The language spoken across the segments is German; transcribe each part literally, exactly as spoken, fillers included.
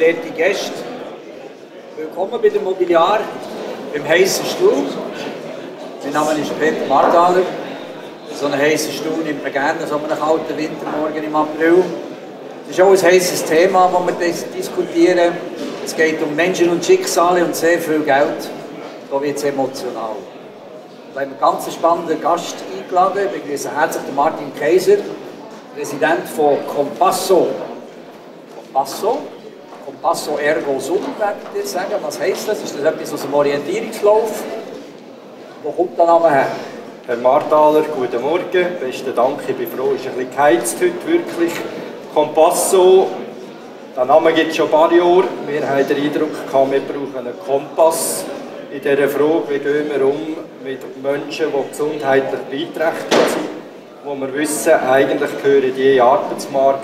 verehrte Gäste, willkommen bei der Mobiliar im heißen Stuhl. Mein Name ist Peter Marthaler. So einen heißen Stuhl nimmt man gerne so einen kalten Wintermorgen im April. Es ist auch ein heißes Thema, das wir diskutieren. Es geht um Menschen und Schicksale und sehr viel Geld. Da wird es emotional. Wir haben einen ganz spannenden Gast eingeladen. Ich begrüße herzlich Martin Kaiser, Präsident von Compasso. Compasso? Compasso ergo sum, werdet ihr sagen. Was heisst das? Ist das etwas aus dem Orientierungslauf? Wo kommt der Name her? Herr Marthaler, guten Morgen. Besten Dank, ich bin froh, es ist ein bisschen geheizt heute, wirklich. Compasso, der Name gibt es schon ein paar Jahre. Wir haben den Eindruck, wir brauchen einen Kompass in dieser Frage, wie gehen wir um mit Menschen, die gesundheitlich beeinträchtigt sind, wo wir wissen, eigentlich gehören die in den Arbeitsmarkt.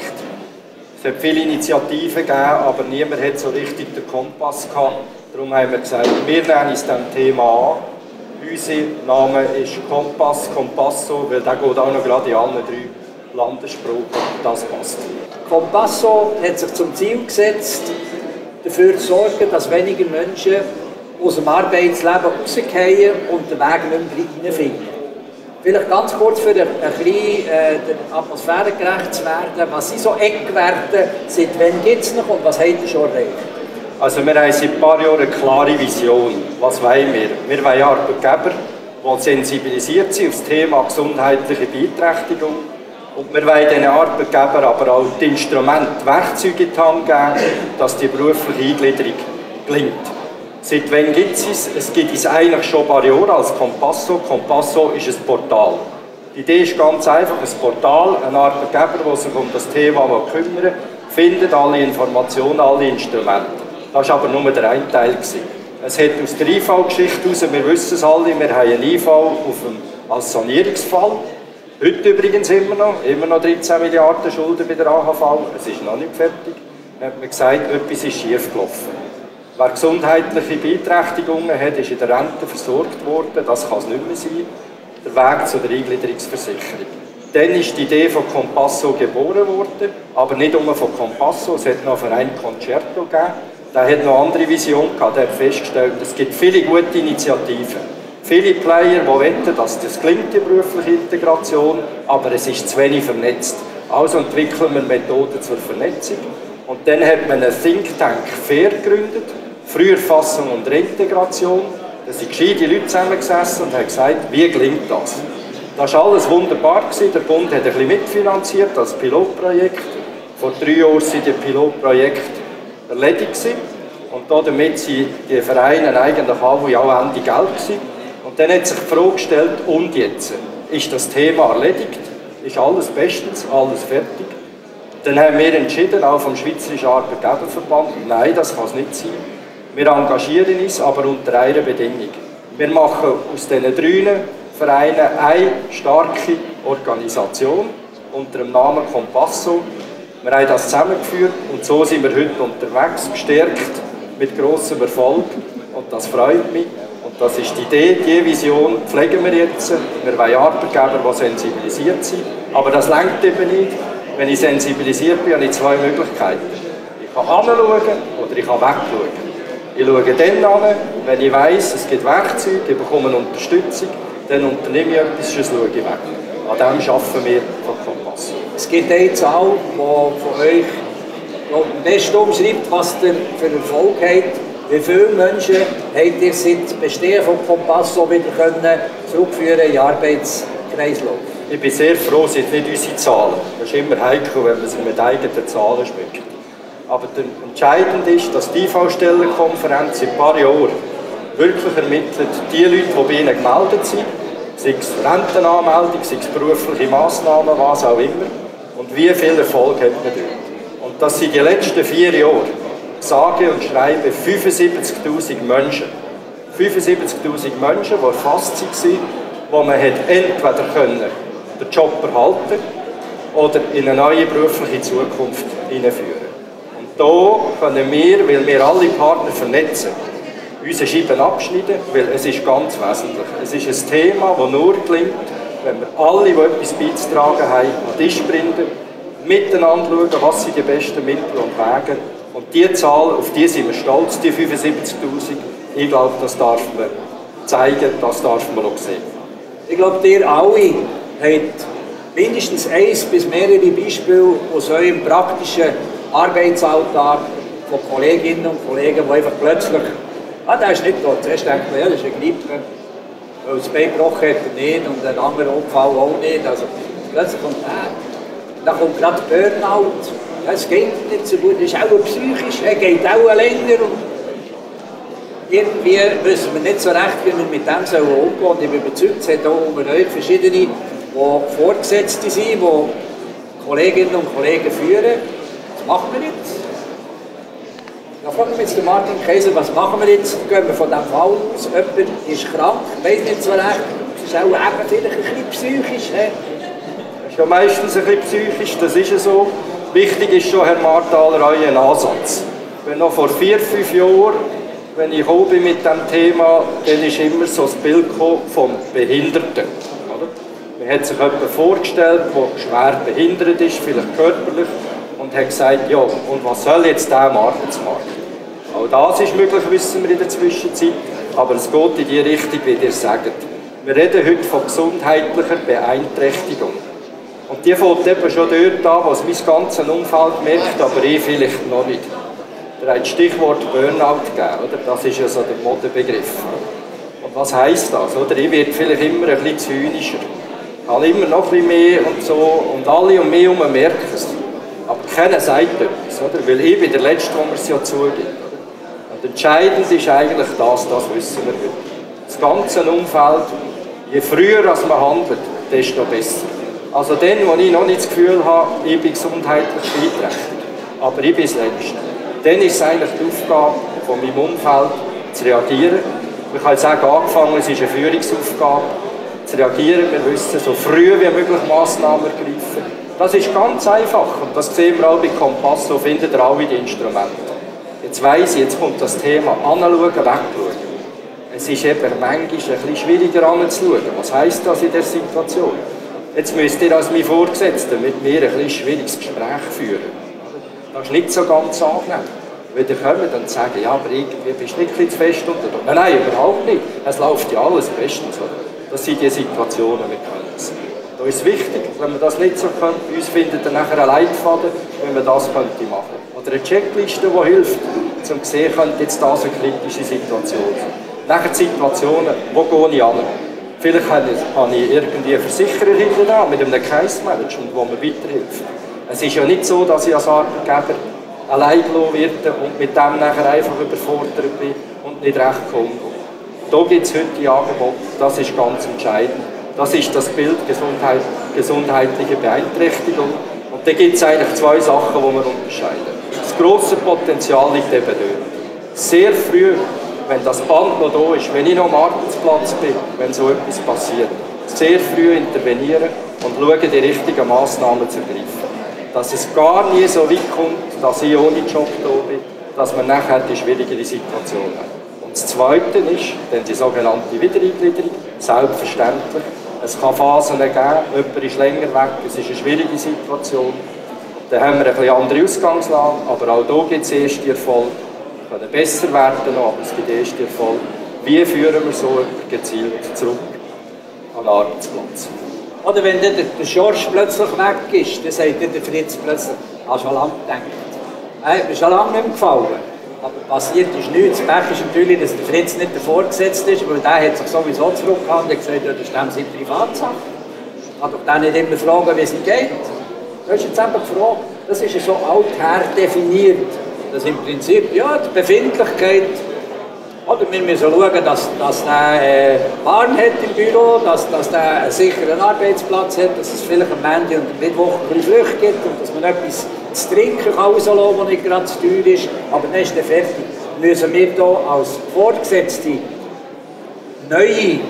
Es hat viele Initiativen gegeben, aber niemand hat so richtig den Kompass gehabt. Darum haben wir gesagt, wir nehmen uns diesem Thema an. Unser Name ist Kompass, Compasso, weil der geht auch noch gerade in allen drei Landessprachen. Das passt. Compasso hat sich zum Ziel gesetzt, dafür zu sorgen, dass weniger Menschen aus dem Arbeitsleben rausgehen und den Weg nicht mehr reinfinden. Vielleicht ganz kurz für ein bisschen äh, der Atmosphäre gerecht zu werden. Was sind so Eckwerte? Seit wann gibt es noch und was habt ihr schon erreicht? Also wir haben seit ein paar Jahren eine klare Vision. Was wollen wir? Wir wollen Arbeitgeber, die sensibilisiert sind auf das Thema gesundheitliche Beeinträchtigung. Und wir wollen diesen Arbeitgebern aber auch die Instrumente, die Werkzeuge in die Hand geben, dass die berufliche Eingliederung gelingt. Seit wann gibt es es? Es gibt es eigentlich schon ein paar Jahre als Compasso. Compasso ist ein Portal. Die Idee ist ganz einfach, ein Portal, ein Arbeitgeber, der sich um das Thema kümmert, findet alle Informationen, alle Instrumente. Das war aber nur der eine Teil. Es hat aus der I V-Geschichte heraus, wir wissen es alle, wir haben einen I V auf dem, als Sanierungsfall. Heute übrigens immer noch, immer noch dreizehn Milliarden Schulden bei der A H V, es ist noch nicht fertig. Da hat man gesagt, etwas ist schief gelaufen. Wer gesundheitliche Beeinträchtigungen hat, ist in der Rente versorgt worden, das kann es nicht mehr sein. Der Weg zu der Eingliederungsversicherung. Dann ist die Idee von Compasso geboren worden, aber nicht nur von Compasso, es hat noch einen Verein Concerto gegeben. Der hat noch eine andere Vision gehabt, der hat festgestellt, es gibt viele gute Initiativen. Viele Player, die wetten, dass das gelingt, die berufliche Integration, aber es ist zu wenig vernetzt. Also entwickeln wir Methoden zur Vernetzung. Und dann hat man einen Think Tank FAIR gegründet, Früherfassung und Reintegration. Da sind gescheite Leute zusammengesessen und haben gesagt, wie gelingt das? Das war alles wunderbar. Der Bund hat ein bisschen mitfinanziert als Pilotprojekt. Vor drei Jahren sind die Pilotprojekte erledigt gewesen. Und damit sind die Vereine eigentlich alle auch Ende Geld gewesen. Und dann hat sich die Frage gestellt, und jetzt? Ist das Thema erledigt? Ist alles bestens, alles fertig? Dann haben wir entschieden, auch vom Schweizerischen Arbeitgeberverband, nein, das kann es nicht sein. Wir engagieren uns, aber unter einer Bedingung. Wir machen aus diesen drei Vereinen eine starke Organisation unter dem Namen Compasso. Wir haben das zusammengeführt und so sind wir heute unterwegs, gestärkt, mit grossem Erfolg. Und das freut mich. Und das ist die Idee, diese Vision pflegen wir jetzt. Wir wollen Arbeitgeber, die sensibilisiert sind. Aber das reicht eben nicht. Wenn ich sensibilisiert bin, habe ich zwei Möglichkeiten. Ich kann hinschauen oder ich kann wegschauen. Ich schaue dann an, wenn ich weiss, es gibt Werkzeuge, ich bekomme eine Unterstützung, dann unternehme ich etwas, sonst schaue ich weg. An dem arbeiten wir von Compasso. Es gibt eine Zahl, die von euch am besten umschreibt, was ihr für Erfolg habt. Wie viele Menschen habt ihr seit Bestehen von Compasso wieder können zurückführen in den Arbeitskreislauf? Ich bin sehr froh, es sind nicht unsere Zahlen. Das ist immer heikel, wenn man sich mit eigenen Zahlen schmückt. Aber entscheidend ist, dass die I V-Stellenkonferenz in ein paar Jahren wirklich ermittelt, die Leute, die bei ihnen gemeldet sind, sei es Rentenanmeldung, sei es berufliche Massnahmen, was auch immer, und wie viel Erfolg hat man dort. Und das sind die letzten vier Jahre, sage und schreibe, fünfundsiebzigtausend Menschen. fünfundsiebzigtausend Menschen, die erfasst waren, wo man entweder können den Job erhalten oder in eine neue berufliche Zukunft hineinführen. Und da können wir, weil wir alle Partner vernetzen, unsere Scheiben abschneiden, weil es ist ganz wesentlich. Es ist ein Thema, das nur gelingt, wenn wir alle, die etwas beizutragen haben, an den Tisch bringen, miteinander schauen, was sind die besten Mittel und Wege Und diese Zahl, auf die sind wir stolz, die fünfundsiebzigtausend. Ich glaube, das darf man zeigen, das darf man auch sehen. Ich glaube, ihr alle habt mindestens eins bis mehrere Beispiele aus eurem praktischen Arbeitsalltag von Kolleginnen und Kollegen, die einfach plötzlich, ah, der ist nicht tot. Zuerst denkt man, ja, das ist ein Grippe, weil das Bein gebrochen hat er nicht und ein anderer Unfall auch nicht. Also plötzlich kommt der, dann kommt gerade Burnout. Ja, es geht nicht so gut, das ist auch psychisch, es geht auch länger. Und irgendwie wissen wir nicht so recht, wie wir mit dem umgehen sollen. Und ich bin überzeugt, es hat auch unter euch verschiedene, die Vorgesetzte sind, die Kolleginnen und Kollegen führen. Was machen wir jetzt? Da fragen wir jetzt den Martin Kaiser, was machen wir jetzt? Gehen wir von diesem Fall aus? Jemand ist krank, weiß nicht so recht. Es ist auch eben vielleicht ein bisschen psychisch. He? Das ist ja meistens ein bisschen psychisch, das ist ja so. Wichtig ist schon, Herr Marthaler, euer Ansatz. Wenn noch vor vier, fünf Jahren, wenn ich gekommen bin mit diesem Thema, dann ist immer so das Bild vom Behinderten. Oder? Man hat sich jemanden vorgestellt, der schwer behindert ist, vielleicht körperlich, und hat gesagt, ja, und was soll jetzt der am Arbeitsmarkt? Auch das ist möglich, wissen wir in der Zwischenzeit, aber es geht in die Richtung, wie ihr sagt. Wir reden heute von gesundheitlicher Beeinträchtigung. Und die fängt eben schon dort an, was mein ganzes Umfeld merkt, aber ich vielleicht noch nicht. Ihr habt das Stichwort Burnout gegeben, oder? Das ist ja so der Modebegriff. Und was heisst das? Oder? Ich werde vielleicht immer ein bisschen zynischer. Ich habe immer noch ein bisschen mehr und so, und alle um mich herum merken es. Aber keiner sagt etwas, oder? Weil ich bin der Letzte, der mir es ja zugibt. Und entscheidend ist eigentlich das, das wissen wir heute. Das ganze Umfeld, je früher als man handelt, desto besser. Also dann, wo ich noch nicht das Gefühl habe, ich bin gesundheitlich beeinträchtigt, aber ich bin das Letzte, dann ist es eigentlich die Aufgabe von meinem Umfeld, zu reagieren. Ich habe jetzt auch angefangen, es ist eine Führungsaufgabe, zu reagieren. Wir müssen so früh wie möglich Massnahmen ergreifen. Das ist ganz einfach und das sehen wir auch bei Kompass, so findet ihr alle die Instrumente. Jetzt weiss ich, jetzt kommt das Thema anschauen, wegschauen. Es ist eben manchmal ein bisschen schwieriger anzuschauen. Was heisst das in der Situation? Jetzt müsst ihr als mein Vorgesetzter mit mir ein bisschen schwieriges Gespräch führen. Das ist nicht so ganz angenehm. Wenn ihr kommt und sagt, ja, aber irgendwie bist du nicht ein bisschen zu fest unter Druck. Nein, nein, überhaupt nicht. Es läuft ja alles bestens. Oder? Das sind die Situationen, wir können es. Da ist es wichtig, wenn man das nicht so kann, bei uns findet ihr nachher einen Leitfaden, wenn man das könnte machen. Oder eine Checkliste, die hilft, um zu sehen, könnte jetzt das eine kritische Situation sein. Nachher Situationen, wo gehe ich an? Vielleicht habe ich irgendwie einen Versicherer hinten dran mit einem Case-Management, der mir weiterhilft. Es ist ja nicht so, dass ich als Arbeitgeber allein gelassen werde und mit dem nachher einfach überfordert bin und nicht recht komme. Da gibt es heute die Angebote, das ist ganz entscheidend. Das ist das Bild Gesundheit, gesundheitliche Beeinträchtigung. Und da gibt es eigentlich zwei Sachen, die wir unterscheiden. Das grosse Potenzial liegt eben dort. Sehr früh, wenn das Band noch da ist, wenn ich noch am Arbeitsplatz bin, wenn so etwas passiert, sehr früh intervenieren und schauen, die richtigen Massnahmen zu ergreifen. Dass es gar nie so weit kommt, dass ich ohne Job da bin, dass man nachher die schwierigere Situation hat. Und das Zweite ist dann die sogenannte Wiedereingliederung, selbstverständlich. Es kann Phasen geben, jemand ist länger weg, es ist eine schwierige Situation. Dann haben wir eine etwas andere Ausgangslage, aber auch hier gibt es erste Erfolge. Wir können besser werden, aber es gibt erste Erfolge. Wie führen wir so jemanden gezielt zurück an den Arbeitsplatz? Oder wenn der, der Schorsch plötzlich weg ist, dann sagt der Fritz plötzlich, hast du schon lange gedacht. Hey, mir ist schon lange nicht mehr gefallen. Aber passiert ist nichts. Das Pech ist natürlich, dass der Fritz nicht der Vorgesetzte ist, weil der hat sich sowieso zurückgehalten und gesagt, ja, das ist dem seine Privatsache. Ich kann doch den nicht immer fragen, wie es ihm geht. Das ist jetzt eben gefragt. Das ist ja so alther definiert. Dass im Prinzip, ja, die Befindlichkeit, oder wir müssen schauen, dass, dass der äh, Bahn hat im Büro, dass, dass der einen sicheren Arbeitsplatz hat, dass es vielleicht am Montag und am Mittwoch ein bisschen Früchte gibt und dass man etwas zu trinken rauslassen kann, das nicht gerade zu teuer ist, aber dann ist er fertig. Müssen wir hier als Vorgesetzte neue,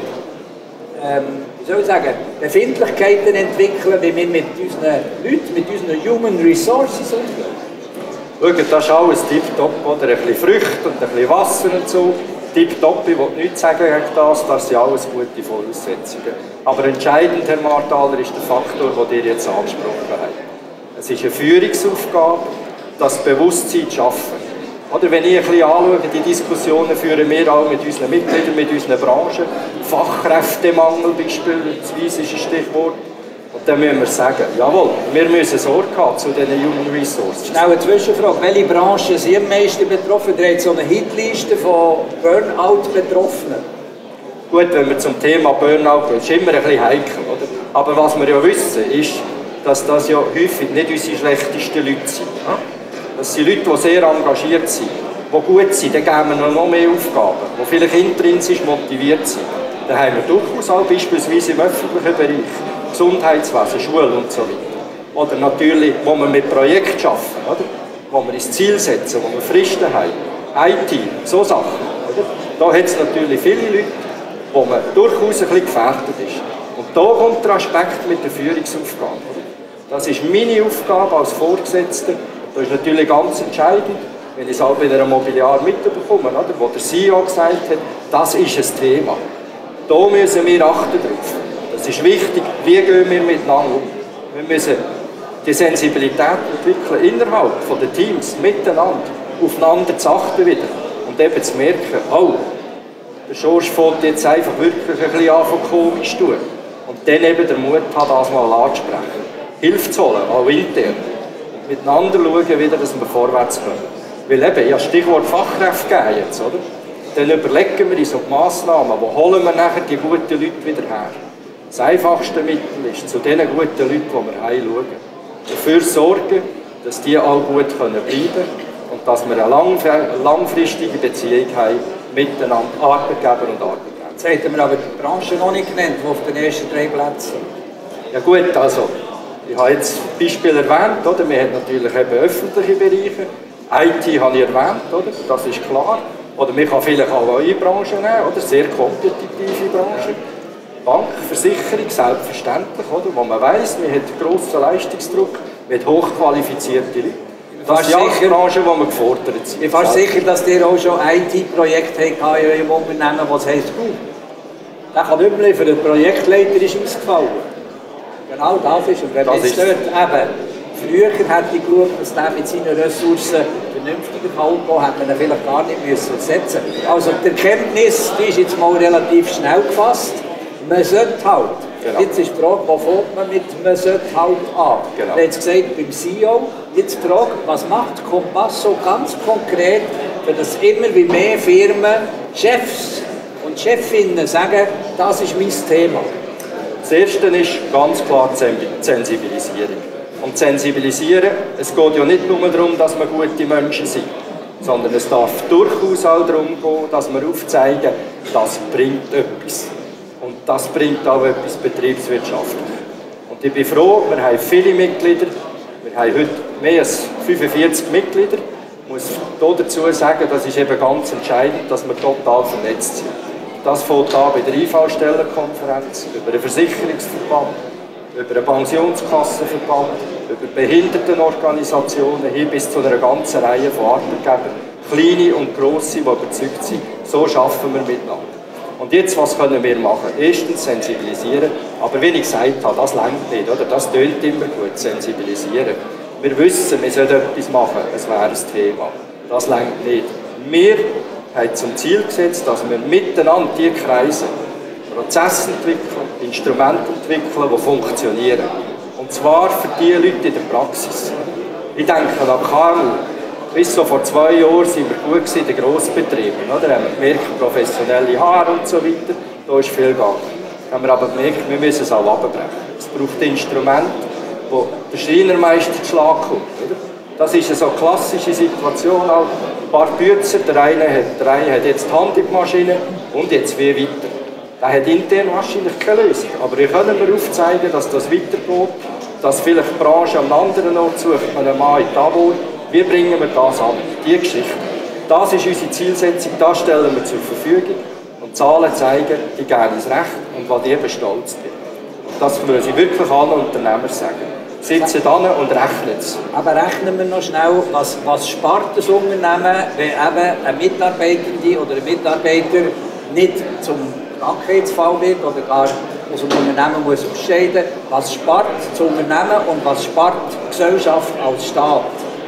ähm, wie soll ich sagen, Befindlichkeiten entwickeln, wie wir mit unseren Leuten, mit unseren Human Resources umgehen. Schaut, das ist alles tipptopp, oder? Ein bisschen Früchte und ein bisschen Wasser und so. Tipptopp, ich will nichts sagen gegen das, das sind alles gute Voraussetzungen. Aber entscheidend, Herr Marthaler, ist der Faktor, den ihr jetzt angesprochen habt. Es ist eine Führungsaufgabe das Bewusstsein zu schaffen. Oder wenn ich ein bisschen anschaue, die Diskussionen führen wir auch mit unseren Mitgliedern, mit unseren Branchen. Fachkräftemangel beispielsweise ist ein Stichwort. Und dann müssen wir sagen, jawohl, wir müssen Sorge haben zu diesen Human Resources. Schnell eine Zwischenfrage. Welche Branchen sind am meisten betroffen? Ihr habt so eine Hitliste von Burnout-Betroffenen. Gut, wenn wir zum Thema Burnout gehen, ist immer ein bisschen heikel. Oder? Aber was wir ja wissen, ist, dass das ja häufig nicht unsere schlechtesten Leute sind. Das sind Leute, die sehr engagiert sind, die gut sind, dann geben wir noch mehr Aufgaben, die vielleicht intrinsisch motiviert sind. Dann haben wir durchaus auch beispielsweise im öffentlichen Bereich, Gesundheitswesen, Schule und so weiter. Oder natürlich, wo wir mit Projekten arbeiten, oder? Wo wir ins Ziel setzen, wo wir Fristen haben, I T, so Sachen. Oder? Da hat es natürlich viele Leute, wo man durchaus ein bisschen gefährdet ist. Und da kommt der Aspekt mit der Führungsaufgabe. Das ist meine Aufgabe als Vorgesetzter. Das ist natürlich ganz entscheidend, wenn ich es auch bei einer Mobiliar mitbekomme, oder? Wo der C E O gesagt hat, das ist ein Thema. Da müssen wir achten drauf. Das ist wichtig, wie gehen wir miteinander um. Wir müssen die Sensibilität entwickeln innerhalb der Teams, miteinander, aufeinander zu achten wieder. Und eben zu merken, oh, der Schorsch fängt jetzt einfach wirklich ein bisschen an von komisch tun. Und dann eben den Mut hat, das mal anzusprechen. Hilfe zu holen, auch intern. Und miteinander schauen, wieder, dass wir vorwärts kommen. Weil eben, ja, Stichwort Fachkräfte geben jetzt, oder? Dann überlegen wir uns so die Massnahmen, wo holen wir nachher die guten Leute wieder her. Das einfachste Mittel ist, zu den guten Leuten, die wir heimschauen, dafür sorgen, dass die auch gut bleiben können und dass wir eine langfristige Beziehung haben miteinander, Arbeitgeber und Arbeitgeber. Jetzt hätten wir aber die Branche noch nicht genannt, die auf den ersten drei Plätzen sind. Ja gut, also, ich habe jetzt Beispiele erwähnt, oder? Wir haben natürlich eben öffentliche Bereiche, I T habe ich erwähnt, oder? Das ist klar. Oder man kann vielleicht auch neue Branchen nehmen, oder? Sehr kompetitive Branchen. Bank, Versicherung, selbstverständlich, oder? Wo man weiss, man hat grossen Leistungsdruck, man hat hochqualifizierte Leute. Das sind die Branchen, wo wir gefordert sind. Ich bin fast sicher, dass ihr auch schon I T-Projekte habt in eurem Unternehmen, was heisst, uh, der kann nicht mehr liefern, der Projektleiter ist ausgefallen. Genau das ist. Und wenn man jetzt dort eben früher hätte geschaut, dass der mit seinen Ressourcen vernünftiger kann, hätte man ihn vielleicht gar nicht müssen setzen müssen. Also die Erkenntnis, die ist jetzt mal relativ schnell gefasst. Man sollte halt. Genau. Jetzt ist die Frage, wo fängt man mit «man sollte halt» an? Genau. Wir haben jetzt gesagt, beim C E O, jetzt die Frage, was macht Compasso ganz konkret, für das immer wie mehr Firmen, Chefs und Chefinnen sagen, das ist mein Thema? Das Erste ist ganz klar die Sensibilisierung. Und sensibilisieren, es geht ja nicht nur darum, dass wir gute Menschen sind, sondern es darf durchaus auch darum gehen, dass wir aufzeigen, das bringt etwas. Und das bringt auch etwas betriebswirtschaftlich. Und ich bin froh, wir haben viele Mitglieder, wir haben heute mehr als fünfundvierzig Mitglieder. Ich muss dazu sagen, das ist eben ganz entscheidend, dass wir total vernetzt sind. Das fängt an bei der I V-Stellenkonferenz, über den Versicherungsverband, über den Pensionskassenverband, über Behindertenorganisationen hin bis zu einer ganzen Reihe von Arbeitgebern, kleine und grosse, die überzeugt sind. So arbeiten wir miteinander. Und jetzt, was können wir machen? Erstens sensibilisieren, aber wie ich gesagt habe, das reicht nicht, oder? Das tönt immer gut, sensibilisieren. Wir wissen, wir sollten etwas machen, es wäre ein Thema. Das reicht nicht. Wir haben zum Ziel gesetzt, dass wir miteinander die Kreise Prozesse entwickeln, Instrumente entwickeln, die funktionieren. Und zwar für die Leute in der Praxis. Ich denke an K M U. Bis so vor zwei Jahren waren wir gut in den Grossbetrieben. Da haben wir gemerkt, professionelle Haare und so weiter, da ist viel gegangen. Da haben wir aber gemerkt, wir müssen es auch abbrechen. Es braucht Instrumente, wo der Schreinermeister zu Schlag kommt. Oder? Das ist eine so klassische Situation. Auch ein paar Bützer, der eine, hat, der eine hat jetzt die Handmaschine und jetzt wie weiter. Der hat intern wahrscheinlich keine Lösung. Aber wir können mir aufzeigen, dass das weitergeht, dass vielleicht die Branche an einem anderen Ort sucht, man einen Mann in Tabor. Wie bringen wir das an? Die Geschichte. Das ist unsere Zielsetzung, das stellen wir zur Verfügung. Und Zahlen zeigen, die geben uns recht und was die eben stolz sind. Und das muss ich wirklich allen Unternehmern sagen. Sitzen da und rechnen es. Aber rechnen wir noch schnell, was, was spart das Unternehmen, wenn eben eine Mitarbeitende oder ein Mitarbeiter nicht zum Krankheitsfall wird oder gar aus dem Unternehmen muss ausscheiden. Was spart das Unternehmen und was spart die Gesellschaft als Staat?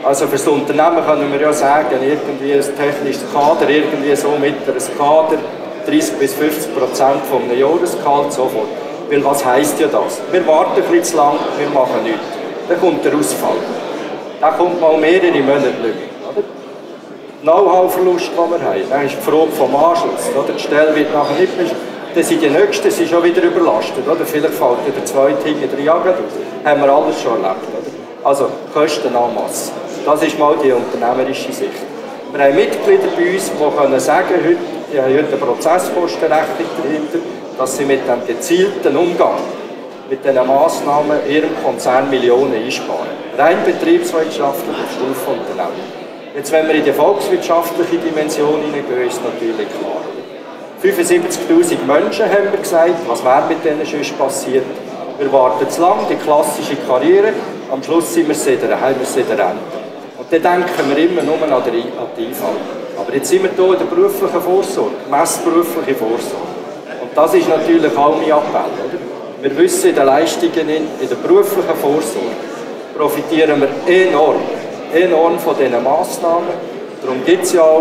Also für das Unternehmen können wir ja sagen, irgendwie ein technisches Kader, irgendwie so mittleres Kader, dreißig bis fünfzig Prozent vom Jahresgehalt, sofort. Weil was heisst ja das? Wir warten ein bisschen zu lang, wir machen nichts. Dann kommt der Ausfall. Dann kommt mal mehrere Monate nicht mehr. Know-how-Verlust, den wir haben. Dann ist die Frage vom Anschluss. Oder? Die Stelle wird nachher nicht mehr. Dann sind die Nächsten sind schon wieder überlastet. Oder? Vielleicht fällt der zweite hinten drei Jahre aus. Das haben wir alles schon erlebt. Oder? Also Kosten en masse. Das ist mal die unternehmerische Sicht. Wir haben Mitglieder bei uns, die können sagen, heute, die haben heute eine Prozesskostenrechnung dahinter, dass sie mit dem gezielten Umgang mit diesen Massnahmen ihrem Konzern Millionen einsparen. Rein betriebswirtschaftlich auf Stufe Unternehmen. Jetzt, wenn wir in die volkswirtschaftliche Dimension hineingehen, ist natürlich klar. fünfundsiebzigtausend Menschen haben wir gesagt, was wäre mit denen sonst passiert? Wir warten zu lang, die klassische Karriere, am Schluss sind wir wieder, haben wir sie in der Rente. Und dann denken wir immer nur an die I V. Aber jetzt sind wir hier in der beruflichen Vorsorge, messberufliche Vorsorge. Und das ist natürlich auch mein Appell. Oder? Wir wissen, in den Leistungen, in der beruflichen Vorsorge profitieren wir enorm, enorm von diesen Massnahmen. Darum gibt es ja auch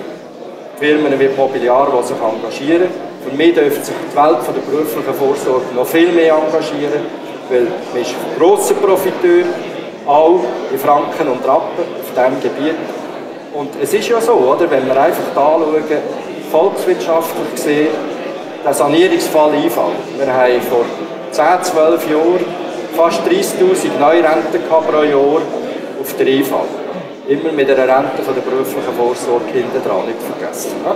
Firmen wie Mobiliar, die sich engagieren. Für mich dürfte sich die Welt von der beruflichen Vorsorge noch viel mehr engagieren, weil man ist ein grosser Profiteur, auch in Franken und Rappen auf diesem Gebiet. Und es ist ja so, oder, wenn wir einfach da anschauen, volkswirtschaftlich gesehen, der Sanierungsfall einfällt. Wir haben vor zehn, zwölf Jahren fast dreissigtausend Neurenten pro Jahr auf der I V. Immer mit einer Rente von der beruflichen Vorsorge hinten dran, nicht vergessen. Ja?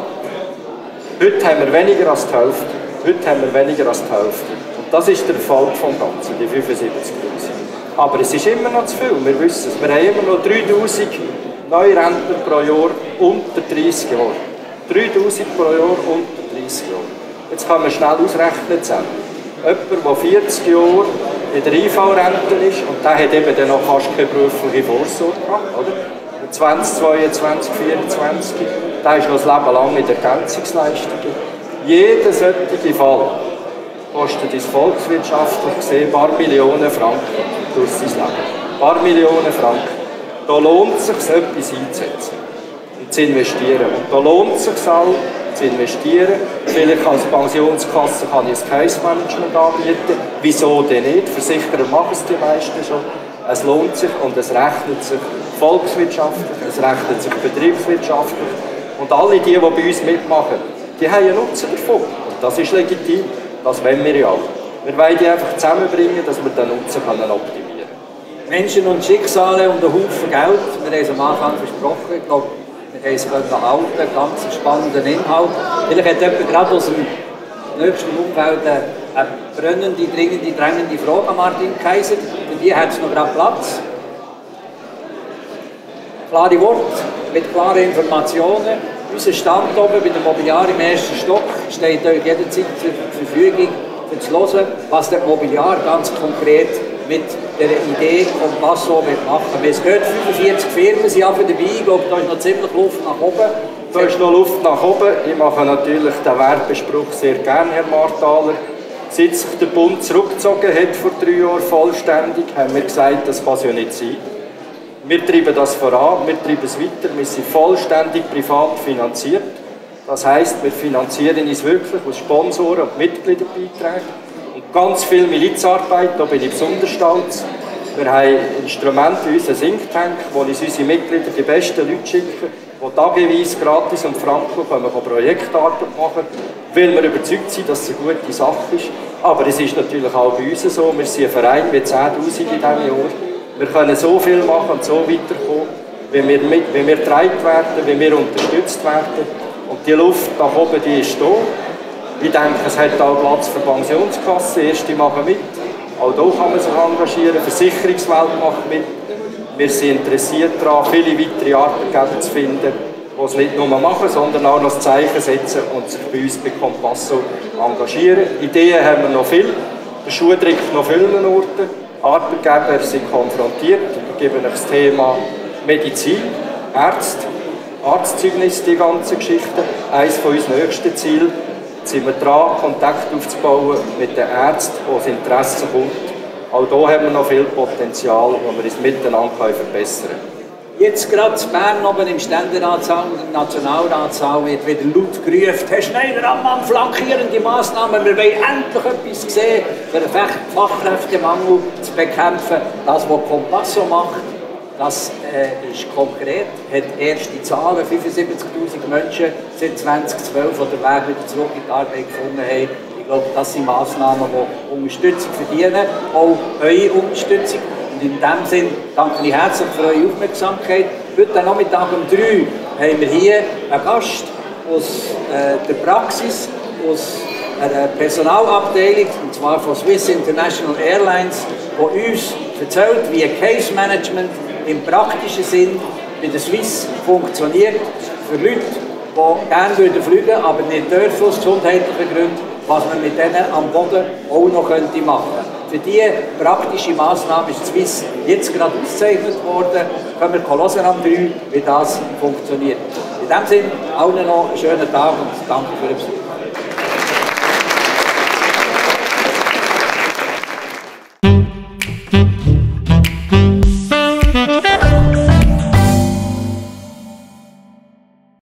Heute haben wir weniger als die Hälfte. Heute haben wir weniger als die Hälfte. Und das ist der Erfolg vom Ganzen, die fünfundsiebzigtausend. Aber es ist immer noch zu viel, wir wissen es. Wir haben immer noch dreitausend Neurentner pro Jahr unter dreissig Jahren. dreitausend pro Jahr unter dreissig Jahren. Jetzt kann man schnell ausrechnen zusammen. Jemand, der vierzig Jahre in der I V-Rente ist, und der hat eben dann noch fast keine berufliche Vorsorge gehabt, oder? zwanzig zweiundzwanzig, vierundzwanzig, der ist noch das Leben lang in der Ergänzungsleistungen. Jeder solche Fall kostet uns volkswirtschaftlich gesehen ein paar Millionen Franken durch sein Leben. Ein paar Millionen Franken. Da lohnt es sich, etwas einzusetzen und zu investieren. Und da lohnt es sich auch, zu investieren. Vielleicht als Pensionskasse kann ich ein Case-Management anbieten. Wieso denn nicht? Versicherer machen es die meisten schon. Es lohnt sich und es rechnet sich volkswirtschaftlich, es rechnet sich betriebswirtschaftlich. Und alle die, die bei uns mitmachen, die haben einen Nutzen davon. Und das ist legitim. Das wollen wir ja auch. Wir wollen die einfach zusammenbringen, dass wir den Nutzen optimieren können. Menschen und Schicksale und einen Haufen Geld. Wir haben es am Anfang versprochen. Ich glaube, wir haben es behalten. Ganz spannenden Inhalt. Vielleicht hat jemand gerade aus dem nächsten Umfeld eine brennende, dringende, drängende Frage an Martin Kaiser. Für die hat es noch gerade Platz. Klare Worte mit klaren Informationen. Unser Stand oben bei der Mobiliar im ersten Stock steht euch jederzeit zur Verfügung, um zu hören, was der Mobiliar ganz konkret mit der Idee Compasso machen will. Es gehört fünfundvierzig Firmen, sind auch dabei. Ich glaube, da ist noch ziemlich Luft nach oben. Da ist noch Luft nach oben. Ich mache natürlich den Werbespruch sehr gerne, Herr Marthaler. Seit sich der Bund zurückgezogen hat vor drei Jahren vollständig, haben wir gesagt, das kann es ja nicht sein. Wir treiben das voran, wir treiben es weiter, wir sind vollständig privat finanziert. Das heisst, wir finanzieren uns wirklich aus Sponsoren und Mitgliederbeiträgen und ganz viel Milizarbeit, da bin ich besonders stolz. Wir haben Instrumente wie unser Think Tank, wo uns unsere Mitglieder die besten Leute schicken, die tageweise gratis und franko Projektarbeit machen, weil wir überzeugt sind, dass es eine gute Sache ist. Aber es ist natürlich auch bei uns so, wir sind ein Verein mit zehntausend in diesem Jahr. Wir können so viel machen und so weiterkommen, wie wir, mit, wie wir getragen werden, wie wir unterstützt werden. Und die Luft nach oben, die ist da. Ich denke, es hat auch Platz für Pensionskassen, erste machen mit. Auch hier kann man sich engagieren, die Versicherungswelt macht mit. Wir sind interessiert daran, viele weitere Arbeitgeber zu finden, die es nicht nur machen, sondern auch noch das Zeichen setzen und sich bei uns bei Compasso engagieren. Ideen haben wir noch viel, der Schuh drückt noch vielen Orten. Arbeitgeber sind konfrontiert. Ich gebe euch das Thema Medizin, Ärzte, Arztzeugnis, die ganze Geschichte. Eines von unseren nächsten Zielen. Jetzt sind wir dran, Kontakt aufzubauen mit den Ärzten, wo das Interesse kommt. Auch hier haben wir noch viel Potenzial, wo wir uns miteinander verbessern können. Jetzt gerade in Bern oben im Ständeratssaal und im Nationalratssaal wird wieder laut gerufen, Herr Schneider-Ammann, flankierende Massnahmen, wir wollen endlich etwas sehen, für den Fachkräftemangel zu bekämpfen. Das, was Compasso macht, das äh, ist konkret, hat erste Zahlen, fünfundsiebzigtausend Menschen seit zweitausendzwölf, die den Weg wieder zurück in die Arbeit gefunden haben. Ich glaube, das sind Massnahmen, die Unterstützung verdienen, auch eure Unterstützung. Und in diesem Sinne danke ich herzlich für eure Aufmerksamkeit. Heute Nachmittag um drei haben wir hier einen Gast aus äh, der Praxis, aus einer Personalabteilung, und zwar von Swiss International Airlines, die uns erzählt, wie Case Management im praktischen Sinn bei der Swiss funktioniert. Für Leute, die gerne fliegen würden, aber nicht dürfen aus gesundheitlichen Gründen, was man mit denen am Boden auch noch machen könnte. Für diese praktische Massnahme ist Swiss jetzt gerade ausgezeichnet worden. Können wir hören am drei, wie das funktioniert. In diesem Sinne, allen noch einen schönen Tag und danke für den Besuch.